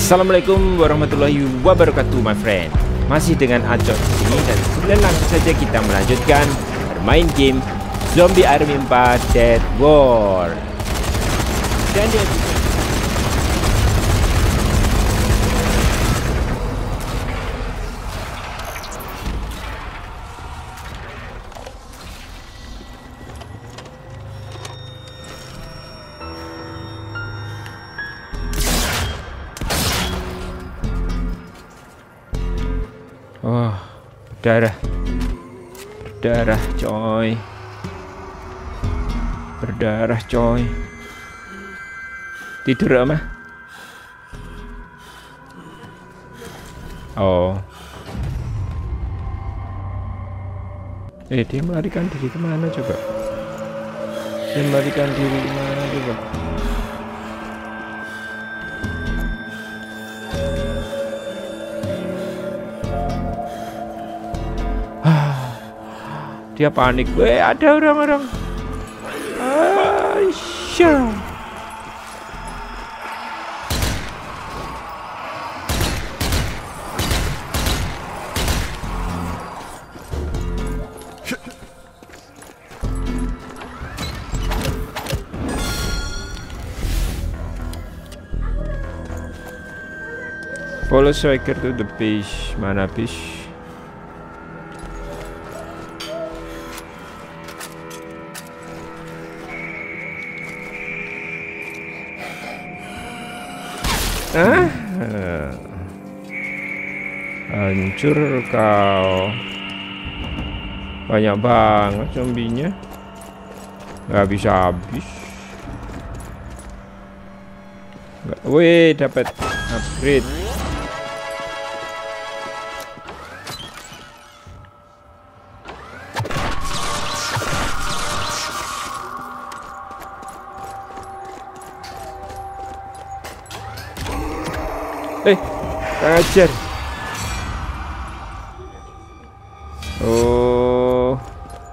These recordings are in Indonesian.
Assalamualaikum warahmatullahi wabarakatuh, my friend. Masih dengan Acok di sini dan kemudian langsung saja kita melanjutkan bermain game Zombie Army 4 Dead War. Dan dia berdarah coy, berdarah coy. Tidur mah. Oh, dia melarikan diri kemana coba? Dia melarikan diri kemana coba? Dia panik. Ada orang-orang. Aisyah. Follow striker to the base. Mana base? Hancur kau. Banyak banget zombinya, nggak bisa habis. Wih, dapat upgrade. Ajar. Oh,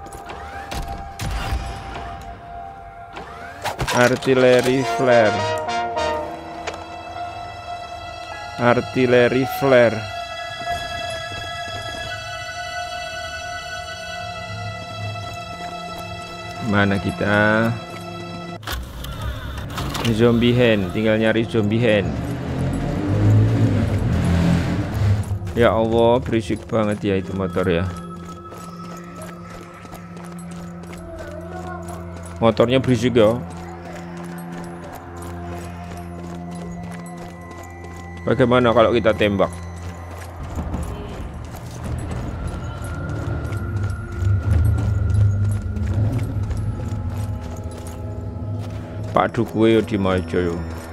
artillery flare, artillery flare. Mana kita? Zombie hand, tinggal nyari zombie hand. Ya Allah, berisik banget ya itu motor ya. Motornya berisik ya. Bagaimana kalau kita tembak? Pak Dukuwe di Majo.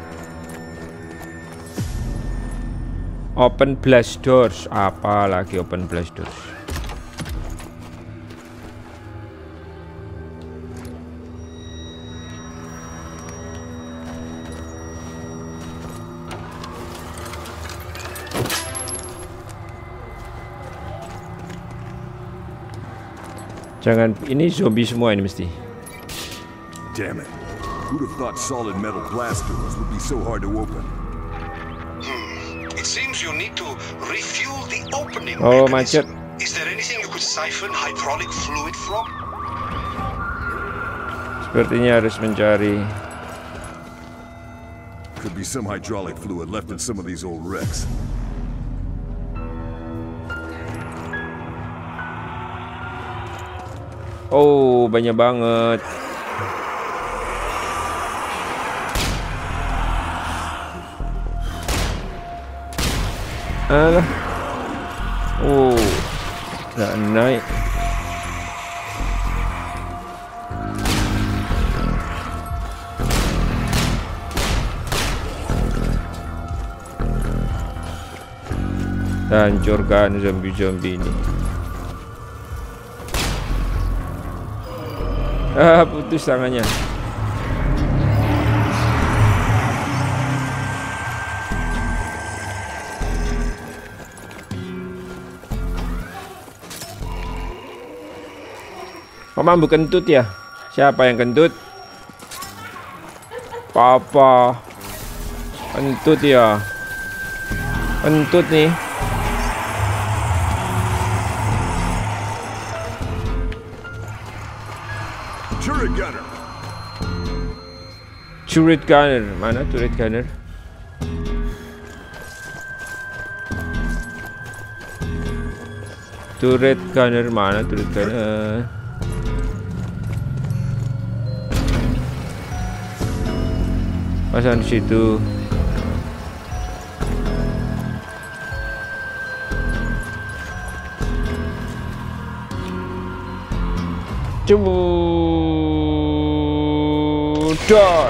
Open blast doors, apa lagi open blast doors? Jangan, ini zombie semua ini mesti. Damn it. Who'd have thought solid metal blast doors would be so hard to open? You need to refuel the opening. Oh, macet. Is there anything you could siphon hydraulic fluid from? Sepertinya harus mencari. Could be some hydraulic fluid left in some of these old wrecks. Oh, banyak banget. Alah. Oh, nggak naik. Hancurkan zombie-zombie ini. Putus tangannya. Kok mambu kentut ya? Siapa yang kentut? Papa kentut ya. Kentut nih. Turret gunner. Turret gunner. Mana turret gunner? Turret gunner mana turret gunner? Pasang di situ. Dar,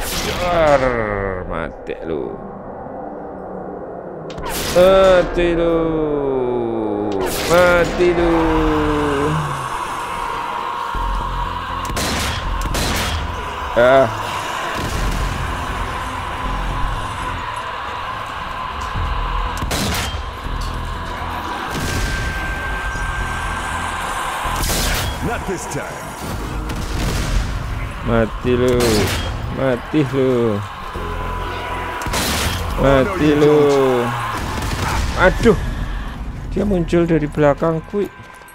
mati lu, mati lu, mati lu. Not this time. Mati lu, mati lu, mati lu. Aduh, dia muncul dari belakangku.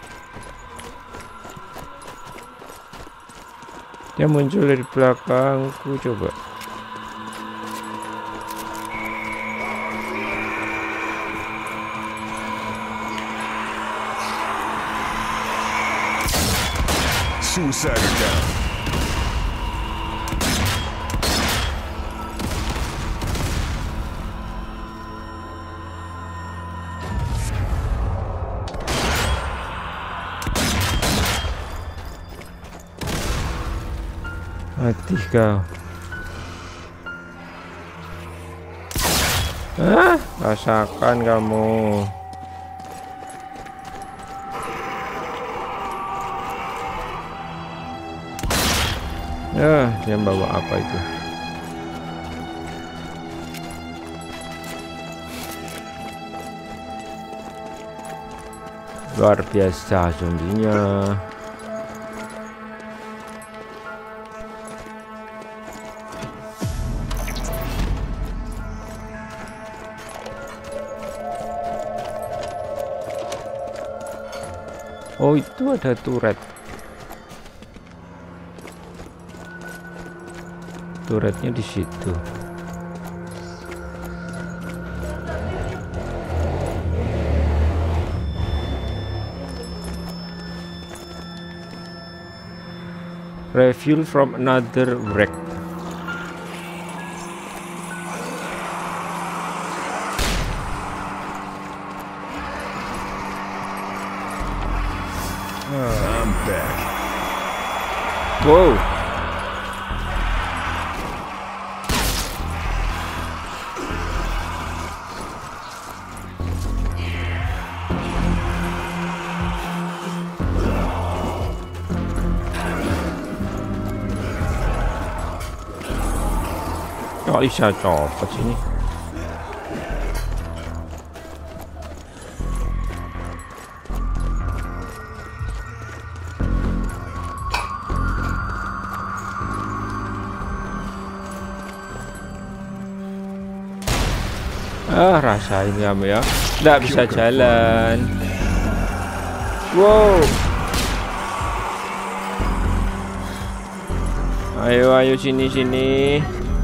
Dia muncul dari belakangku, coba. Suicider down. Mati kau. Rasakan kamu. Dia bawa apa itu? Luar biasa zombinya. Oh, itu ada turret. Turretnya di situ. Refuel from another wreck. I'm back. Wow. Oh, bisa copot sini. Rasain kamu ya. Nggak bisa jalan. Wow. Ayo sini.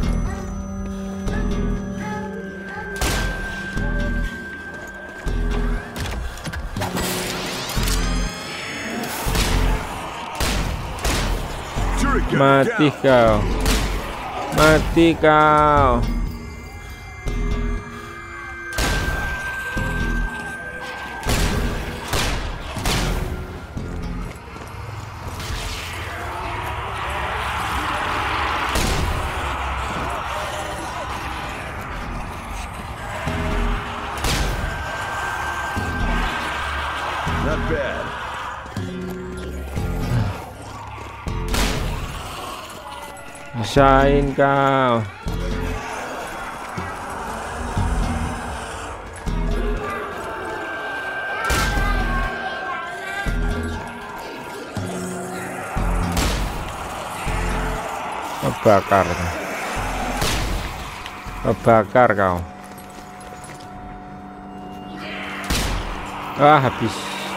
Mati kau. Mati kau. Not bad. Rasain kau. Kebakar kau. Ah, habis.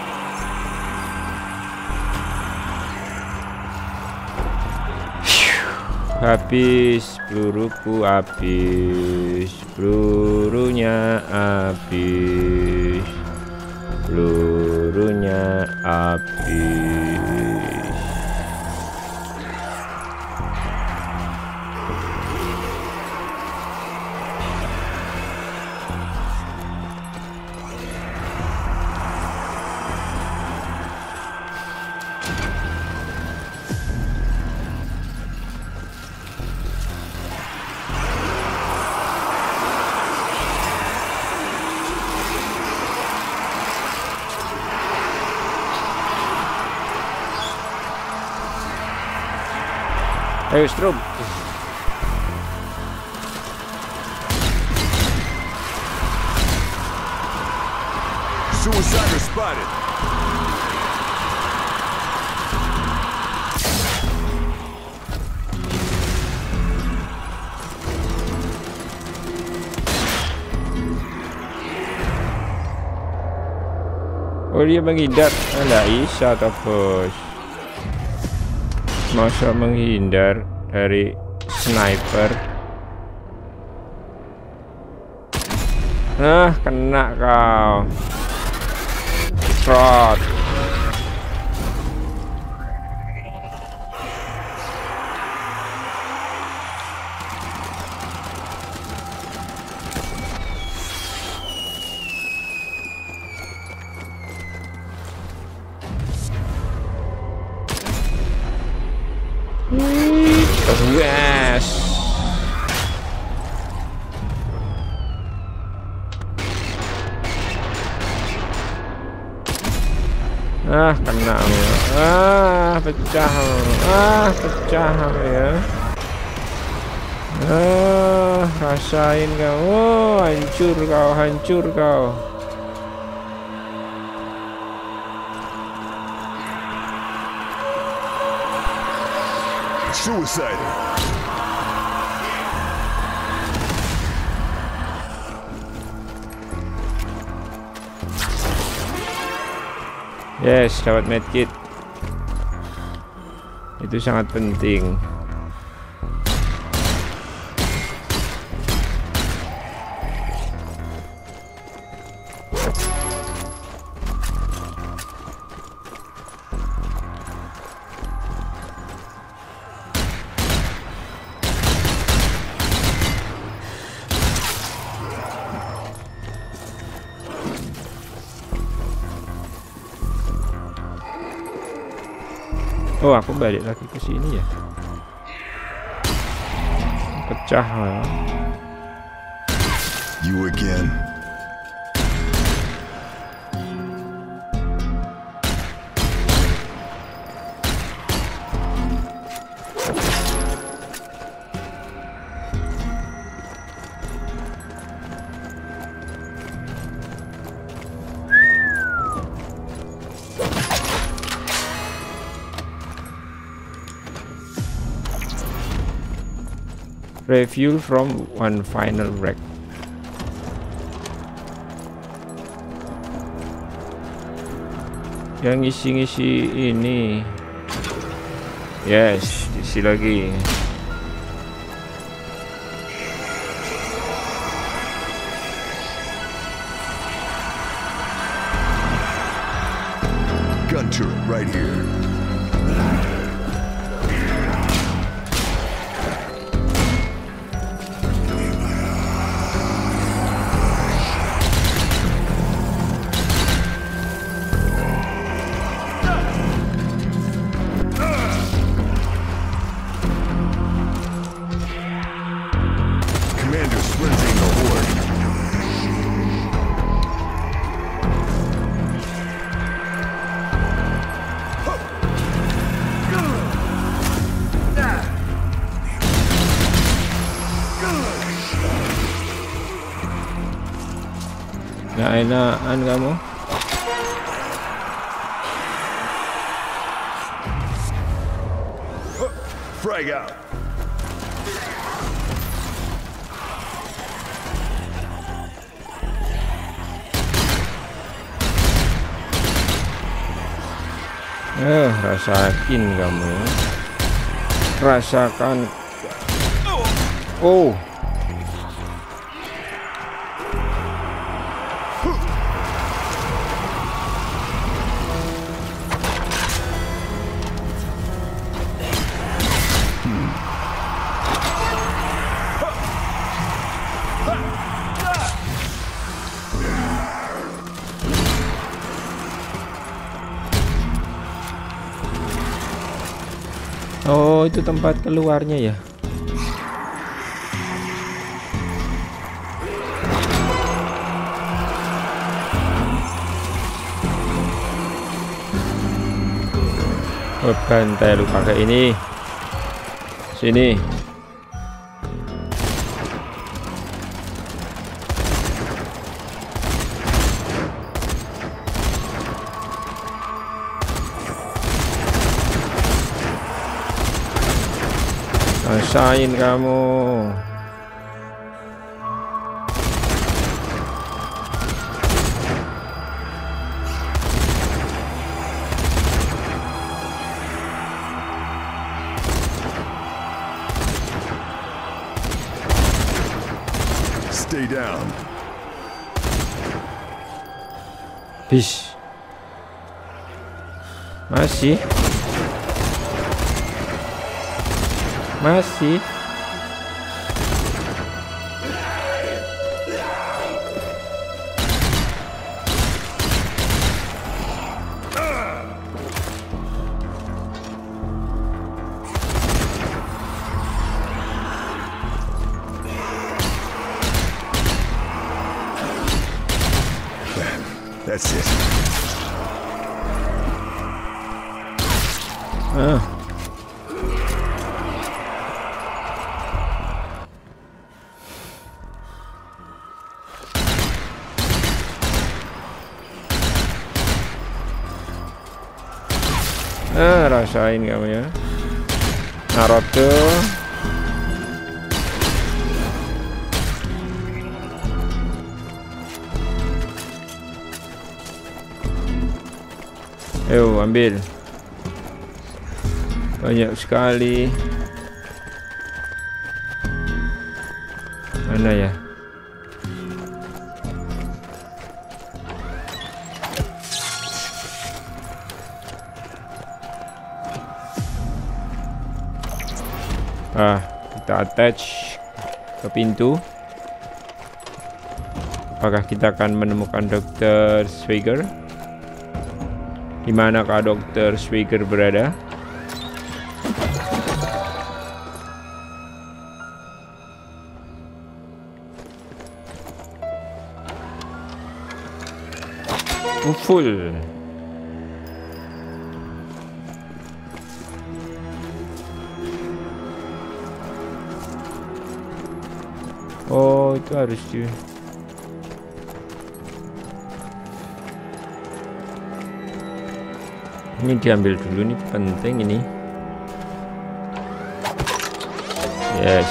Habis peluruku, habis pelurunya, habis pelurunya, habis. Ayo strum. Suicider spotted. Oh, dia menghindar. Nggak bisa toh bos. Masa menghindar dari sniper. Nah, kena kau. Trot. Yes. Ah, kena. Ah, pecah. Ah, pecah ya. Ah, rasain kau. Oh, hancur kau, hancur kau. Suicide. Yes, dapat medkit. Itu sangat penting. Oh, aku balik lagi ke sini ya. Pecah ya. You again. Refuel from one final wreck. Yang ngisi-ngisi ini. Yes, isi lagi. Gun turret right here. Commander's frenzying the horde. Nggak enakan kamu. Frag out. Rasakin kamu ya. Rasakan. Oh. Oh, itu tempat keluarnya ya. Oh, bantai lu pakai ini. Sini. Rasain kamu. Stay down. Bis. Masih. Masih. That's it. Rasain kamu ya. Naruto. Ayo ambil. Banyak sekali. Mana ya? Kita attach ke pintu. Apakah kita akan menemukan Dr. Schweiger? Di manakah Dr. Schweiger berada? Full. Oh, itu harus di. Ini diambil dulu nih, penting ini. Yes.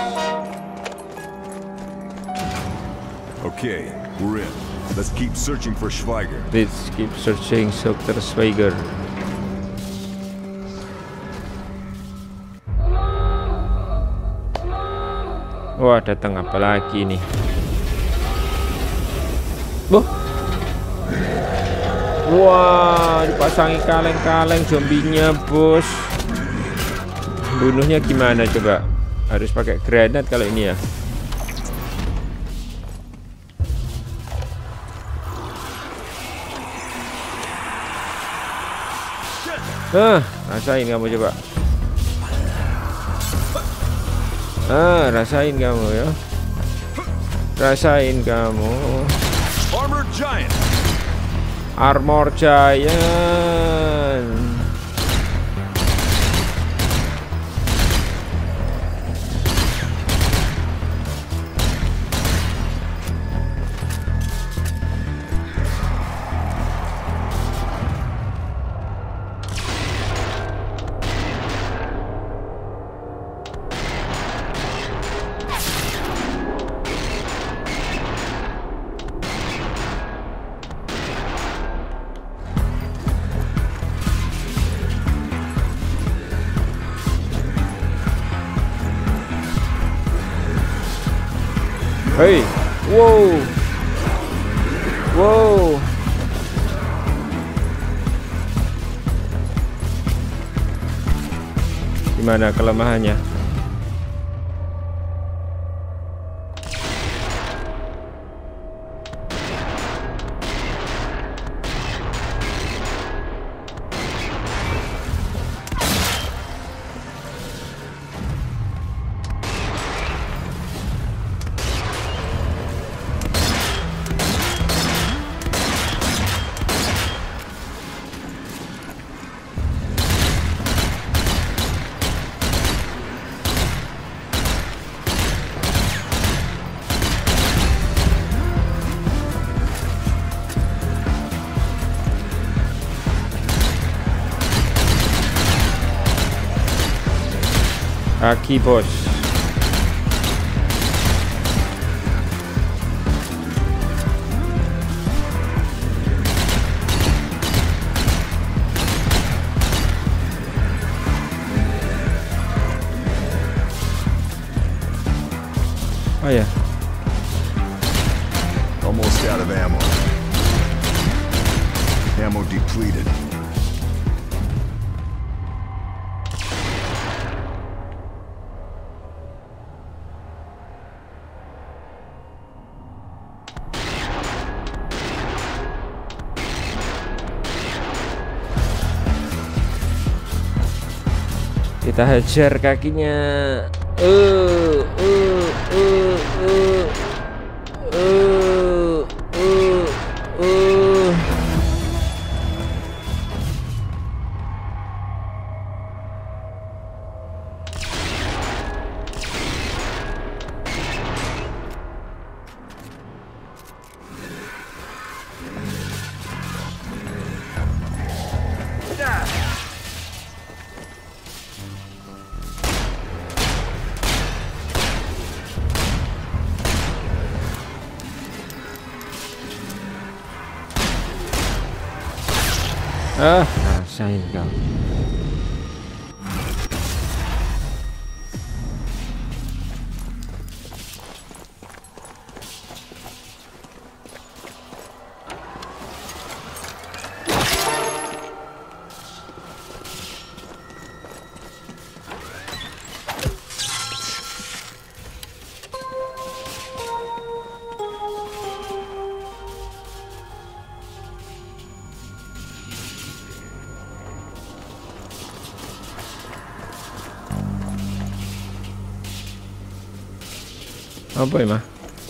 Okay, we're in. Let's keep searching for Schweiger. Let's keep searching Dr. Schweiger. Wah, datang apa lagi nih? Wah, dipasangi kaleng-kaleng zombinya, bos. Bunuhnya gimana coba? Harus pakai granat kalau ini ya. Rasain kamu coba. Rasain kamu ya. Rasain kamu. Armor Giant. Armor Giant. Hei, wow, wow. Gimana kelemahannya? Kaki bos. Oh ya. Almost out of ammo. Ammo depleted. Kita hajar kakinya. Rasain kau. Apa ya, Mah?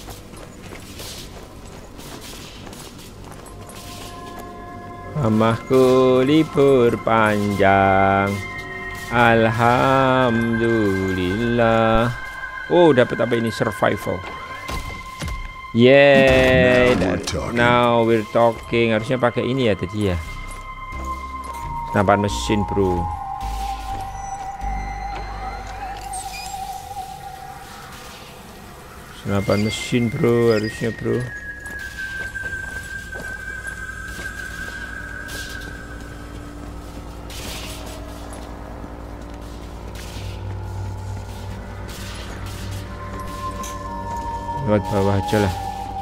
Mamahku libur panjang. Alhamdulillah. Oh, dapat apa ini? Survival. Yay. Now we're talking. Harusnya pakai ini ya tadi ya. Senapan mesin, bro. Senapan mesin, bro, harusnya, bro. Lewat bawah aja lah.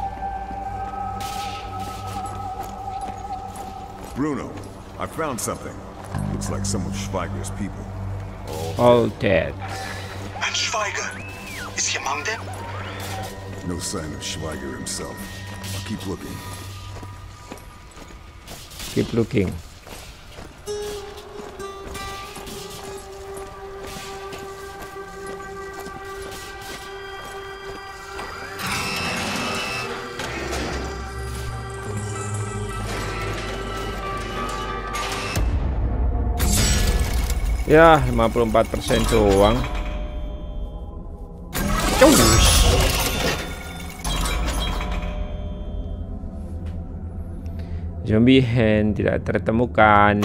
Bruno, I found something. Looks like some of Schweiger's people. All dead. And Schweiger? Is he among them? No sign of Schweiger himself. I'll keep looking. Keep looking. Ya, 54% doang. Zombie hand tidak tertemukan.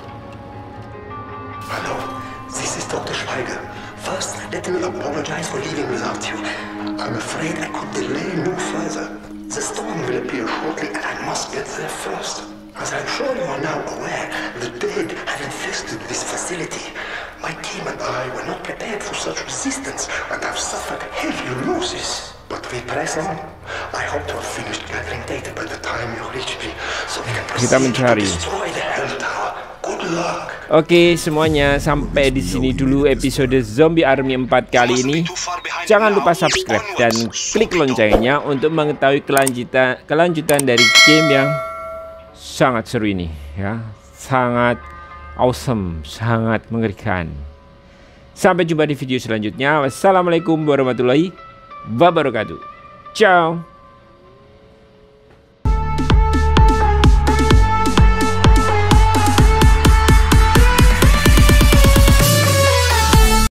Hello, this is Dr. Schweiger. First, let me apologize for leaving without you. I'm afraid I could delay no further. The storm will appear shortly and I must get there first. As I'm sure you are now aware, the dead have infested this facility. My team and I were not prepared for such resistance and have suffered heavy losses. But We press on. I hope to have finished gathering data by the time you reach me, so we can Kita proceed to mencari. destroy the Hell Tower. Good luck. Oke, semuanya sampai di sini dulu episode Zombie Army 4 kali ini. Jangan lupa subscribe dan klik loncengnya untuk mengetahui kelanjutan dari game yang sangat seru ini ya. Sangat awesome, sangat mengerikan. Sampai jumpa di video selanjutnya. Wassalamualaikum warahmatullahi wabarakatuh. Ciao.